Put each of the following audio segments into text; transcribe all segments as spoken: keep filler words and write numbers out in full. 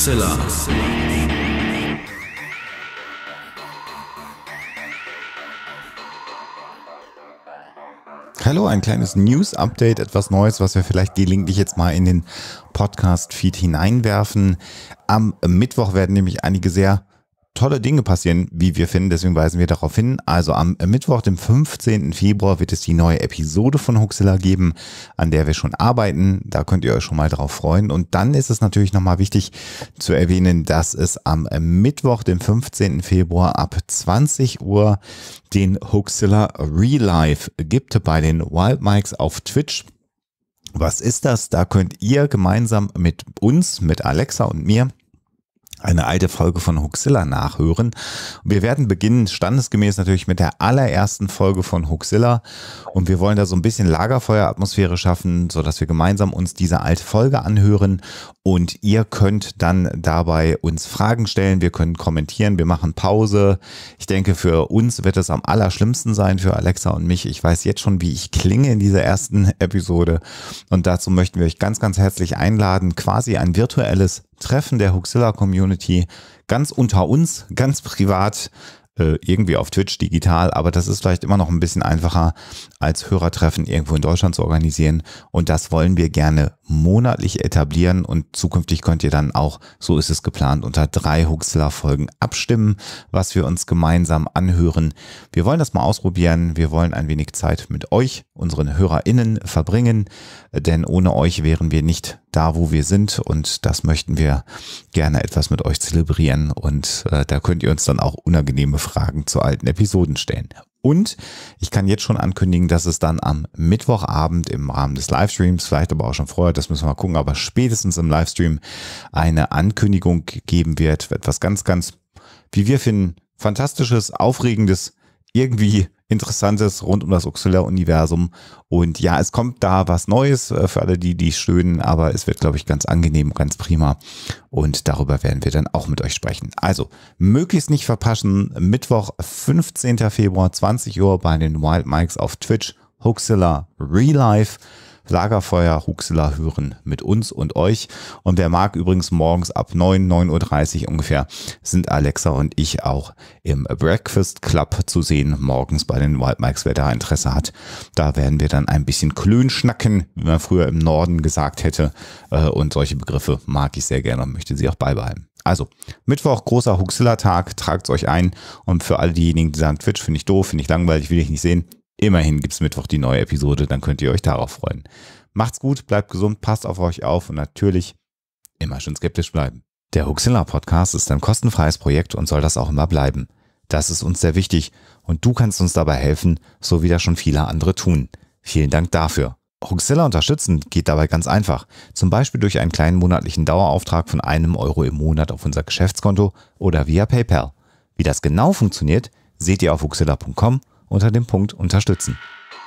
Huxilla. Hallo, ein kleines News-Update, etwas Neues, was wir vielleicht gelegentlich jetzt mal in den Podcast-Feed hineinwerfen. Am Mittwoch werden nämlich einige sehr tolle Dinge passieren, wie wir finden, deswegen weisen wir darauf hin. Also am Mittwoch, dem fünfzehnten Februar, wird es die neue Episode von Huxilla geben, an der wir schon arbeiten. Da könnt ihr euch schon mal drauf freuen. Und dann ist es natürlich nochmal wichtig zu erwähnen, dass es am Mittwoch, dem fünfzehnten Februar ab zwanzig Uhr den Huxilla Real Life gibt bei den Wild Mikes auf Twitch. Was ist das? Da könnt ihr gemeinsam mit uns, mit Alexa und mir, eine alte Folge von Huxilla nachhören. Wir werden beginnen, standesgemäß natürlich mit der allerersten Folge von Huxilla, und wir wollen da so ein bisschen Lagerfeueratmosphäre schaffen, sodass wir gemeinsam uns diese alte Folge anhören, und ihr könnt dann dabei uns Fragen stellen, wir können kommentieren, wir machen Pause. Ich denke, für uns wird es am allerschlimmsten sein, für Alexa und mich. Ich weiß jetzt schon, wie ich klinge in dieser ersten Episode, und dazu möchten wir euch ganz, ganz herzlich einladen, quasi ein virtuelles Treffen der Huxilla Community, ganz unter uns, ganz privat, äh, irgendwie auf Twitch digital, aber das ist vielleicht immer noch ein bisschen einfacher als Hörertreffen irgendwo in Deutschland zu organisieren, und das wollen wir gerne monatlich etablieren, und zukünftig könnt ihr dann auch, so ist es geplant, unter drei Huxilla-Folgen abstimmen, was wir uns gemeinsam anhören. Wir wollen das mal ausprobieren, wir wollen ein wenig Zeit mit euch, unseren HörerInnen, verbringen, denn ohne euch wären wir nicht da, wo wir sind, und das möchten wir gerne etwas mit euch zelebrieren, und äh, da könnt ihr uns dann auch unangenehme Fragen zu alten Episoden stellen. Und ich kann jetzt schon ankündigen, dass es dann am Mittwochabend im Rahmen des Livestreams, vielleicht aber auch schon vorher, das müssen wir mal gucken, aber spätestens im Livestream eine Ankündigung geben wird. Etwas ganz, ganz, wie wir finden, Fantastisches, Aufregendes, irgendwie Interessantes rund um das Huxilla-Universum. Und ja, es kommt da was Neues für alle, die die stöhnen, aber es wird, glaube ich, ganz angenehm, ganz prima. Und darüber werden wir dann auch mit euch sprechen. Also, möglichst nicht verpassen, Mittwoch, fünfzehnten Februar, zwanzig Uhr bei den Wild Mikes auf Twitch, Huxilla Real Life. Lagerfeuer Huxilla hören mit uns und euch. Und wer mag, übrigens morgens ab neun, neun Uhr dreißig ungefähr sind Alexa und ich auch im Breakfast Club zu sehen, morgens bei den Wild Mikes, wer da Interesse hat. Da werden wir dann ein bisschen Klön schnacken, wie man früher im Norden gesagt hätte. Und solche Begriffe mag ich sehr gerne und möchte sie auch beibehalten. Also, Mittwoch, großer Huxilla-Tag, tragt es euch ein. Und für all diejenigen, die sagen, Twitch finde ich doof, finde ich langweilig, will ich nicht sehen, immerhin gibt es Mittwoch die neue Episode, dann könnt ihr euch darauf freuen. Macht's gut, bleibt gesund, passt auf euch auf, und natürlich immer schön skeptisch bleiben. Der Huxilla Podcast ist ein kostenfreies Projekt und soll das auch immer bleiben. Das ist uns sehr wichtig, und du kannst uns dabei helfen, so wie das schon viele andere tun. Vielen Dank dafür. Huxilla unterstützen geht dabei ganz einfach. Zum Beispiel durch einen kleinen monatlichen Dauerauftrag von einem Euro im Monat auf unser Geschäftskonto oder via PayPal. Wie das genau funktioniert, seht ihr auf huxilla punkt com unter dem Punkt Unterstützen.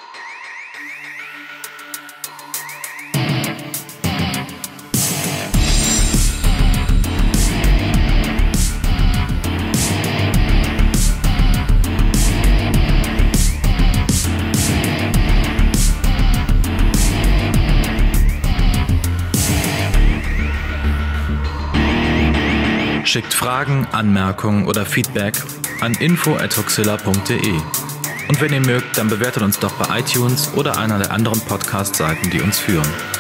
Schickt Fragen, Anmerkungen oder Feedback an info at huxilla punkt de. Und wenn ihr mögt, dann bewertet uns doch bei iTunes oder einer der anderen Podcast-Seiten, die uns führen.